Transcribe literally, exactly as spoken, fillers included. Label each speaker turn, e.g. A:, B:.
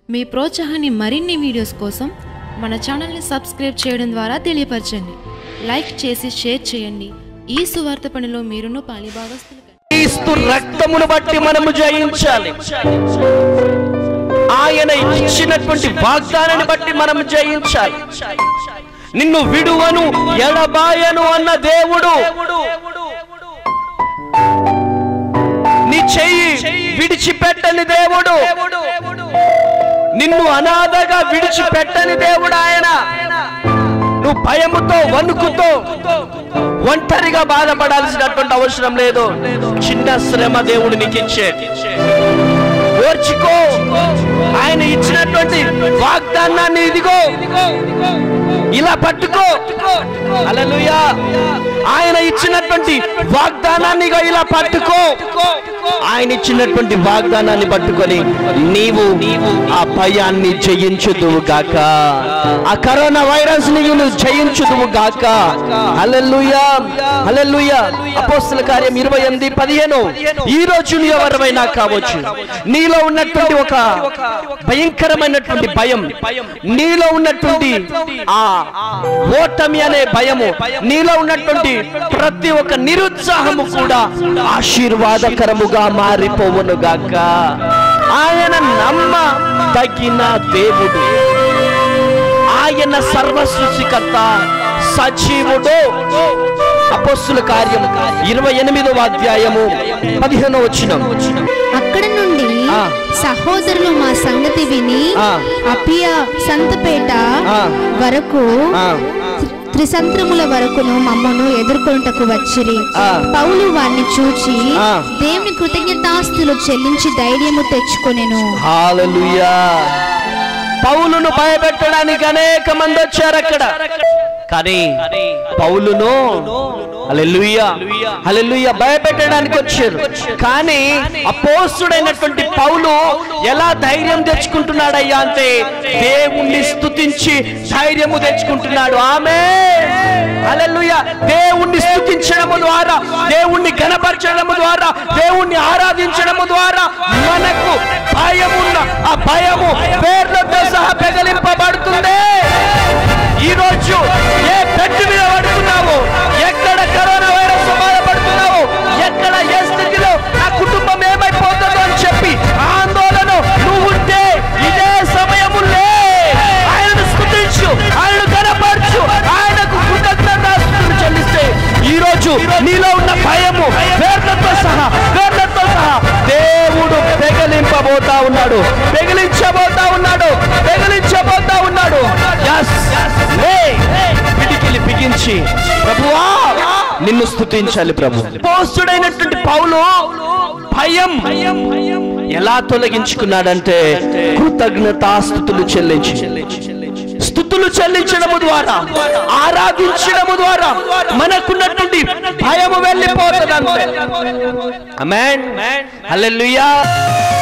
A: మీ ప్రోత్సాహాన్ని మరిన్ని వీడియోస్ కోసం మన ఛానల్ని సబ్స్క్రైబ్ చేయడం ద్వారా తెలియపరచండి. లైక్ చేసి షేర్ చేయండి. ఈ సువార్త పనిలో మీరును పాలిభాగస్తులు.
B: క్రీస్తు రక్తమును బట్టి మనము జయించాలి. ఆయన ఇచ్చినటువంటి వాగ్దానాన్ని బట్టి మనము జయించాలి. నిన్ను విడువను ఎడబాయను అన్న దేవుడు నీ చెయ్యి విడిచిపెట్టని దేవుడు, నిన్ను అనాథగా విడిచిపెట్టని దేవుడు ఆయన. నువ్వు భయముతో వణుకుతో ఒంటరిగా బాధపడాల్సినటువంటి అవసరం లేదు. చిన్న శ్రమ దేవుడు నీకు ఇచ్చే ఓర్చుకో. ఆయన ఇచ్చినటువంటి వాగ్దానాన్ని ఇదిగో ఇలా పట్టుకో. హల్లెలూయా. ఆయన ఇచ్చినటువంటి వాగ్దానాన్ని ఇలా పట్టుకో. ఆయన ఇచ్చినటువంటి వాగ్దానాన్ని పట్టుకొని నీవు ఆ భయాన్ని జయించుదువు గాక, ఆ కరోనా వైరస్ ని నువ్వు జయించుదువు గాక. హల్లెలూయా, హల్లెలూయా. అపోస్తల కార్యం ఇరవై ఎనిమిది పదిహేను. ఈ రోజు నీ ఎవరైనా కావచ్చు, నీలో ఉన్నటువంటి ఒక భయంకరమైనటువంటి భయం, నీలో ఉన్నటువంటి ఆ ఓటమి అనే భయము, నీలో ఉన్నటువంటి ప్రతి ఒక్క నిరుత్సాహము కూడా ఆశీర్వాదకరముగా మారిపోవును గాక. ఆయన నమ్మ తగిన దేవుడు, ఆయన సర్వ సృష్టికర్త, సజీవుడు. అపోస్తుల కార్యం ఇరవై ఎనిమిదవ అధ్యాయము పదిహేనవ వచనం.
C: అక్కడ నుండి సహోదరులు మా సంగతి విని అపియా సంతపేట వరకు త్రిసంత్రముల వరకును మమ్మను ఎదుర్కొనుటకు వచ్చిరి. పౌలు వారిని చూచి దేవుని కృతజ్ఞతాస్తులు చెల్లించి ధైర్యము తెచ్చుకొనెను.
B: హల్లెలూయా. పౌలును భయపెట్టడానికి అనేక మంది వచ్చారు అక్కడ, కానీ పౌలును హల్లెలూయా హల్లెలూయా భయపెట్టడానికి వచ్చారు. కానీ అపోస్తుడైనటువంటి పౌలు ఎలా ధైర్యం తెచ్చుకుంటున్నాడయ్యా అంటే దేవుణ్ణి స్తుతించి ధైర్యము తెచ్చుకుంటున్నాడు. ఆమేన్, హల్లెలూయా. దేవుణ్ణి స్తుతించడము ద్వారా, దేవుణ్ణి ఘనపరచడము ద్వారా, దేవుణ్ణి ఆరాధించడము ద్వారా మనకు భయమున్న ఆ భయము పేర్లతో సహా పెగలింపబడుతుంది. ఈ రోజు ఏ పెట్టు మీద పడుతున్నావు, ఎక్కడ కరోనా వైరస్ బాధపడుతున్నావు, ఎక్కడ ఏ స్థితిలో నా కుటుంబం ఏమైపోతుందో అని చెప్పి ఆందోళన నువ్వు ఉంటే ఇదే సమయములే ఆయనను స్తుతించు, ఆయనను ఘనపరచు, ఆయనకు కృతజ్ఞతాస్తుతులు చెల్లిస్తే ఈ రోజు నీలో ఉన్న భయము పేర్లతో సహా పేర్లతో సహా దేవుడు పెగలింపబోతా ఉన్నాడు, పెగిలించబోతా ఉన్నాడు, పెగిలించబోతా ఉన్నాడు. పిడికిలి బిగించి ప్రభువా నిన్ను స్తుతించాలి ప్రభు. పోస్తుడైనటువంటి పౌలు భయం ఎలా తొలగించుకున్నాడంటే కృతజ్ఞతాస్తుతులు చెల్లించి, స్తుతులు చెల్లించడము ద్వారా, ఆరాధించడము ద్వారా మనకున్నటువంటి భయము వెళ్ళిపోతుంది. ఆమేన్, హల్లెలూయా.